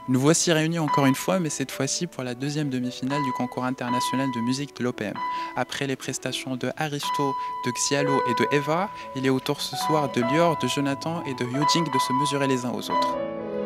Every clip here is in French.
Nous voici réunis encore une fois, mais cette fois-ci pour la deuxième demi-finale du concours international de musique de l'OPM. Après les prestations de Aristo, de Xialo et de Eva, il est au tour ce soir de Lior, de Jonathan et de Hyojing de se mesurer les uns aux autres.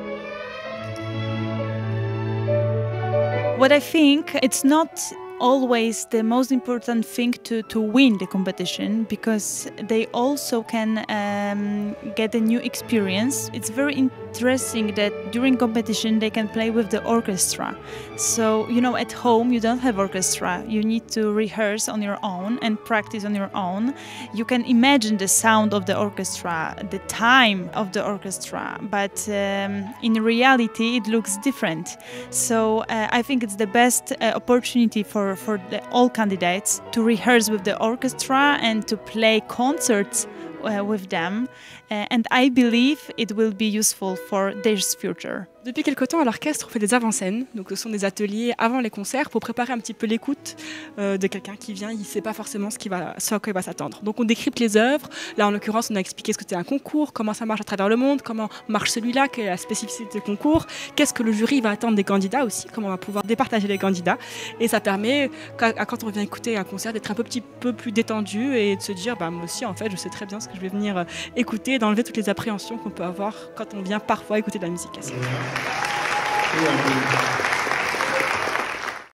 What I think, it's not always the most important thing to win the competition, because they also can get a new experience. It's very interesting that during competition they can play with the orchestra. So, you know, at home you don't have orchestra. You need to rehearse on your own and practice on your own. You can imagine the sound of the orchestra, the time of the orchestra, but in reality it looks different. So I think it's the best opportunity for all candidates to rehearse with the orchestra and to play concerts with them, and I believe it will be useful for their future. Depuis quelque temps, à l'orchestre, on fait des avant-scènes. Donc, ce sont des ateliers avant les concerts pour préparer un petit peu l'écoute de quelqu'un qui vient. Il ne sait pas forcément ce à quoi il va s'attendre. Donc, on décrypte les œuvres. Là, en l'occurrence, on a expliqué ce que c'était un concours, comment ça marche à travers le monde, comment marche celui-là, quelle est la spécificité du concours, qu'est-ce que le jury va attendre des candidats aussi, comment on va pouvoir départager les candidats. Et ça permet, quand on vient écouter un concert, d'être un petit peu plus détendu et de se dire, bah, moi aussi, en fait, je sais très bien ce que je vais venir écouter, d'enlever toutes les appréhensions qu'on peut avoir quand on vient parfois écouter de la musique classique.